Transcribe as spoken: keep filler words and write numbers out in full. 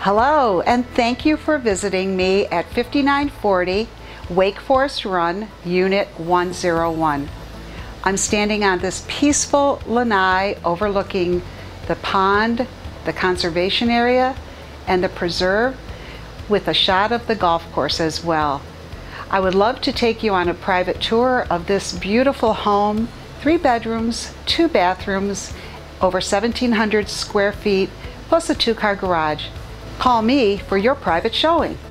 Hello, and thank you for visiting me at fifty-nine forty Wake Forest Run, Unit one oh one. I'm standing on this peaceful lanai overlooking the pond, the conservation area, and the preserve, with a shot of the golf course as well. I would love to take you on a private tour of this beautiful home, three bedrooms, two bathrooms, over seventeen hundred square feet, plus a two-car garage. Call me for your private showing.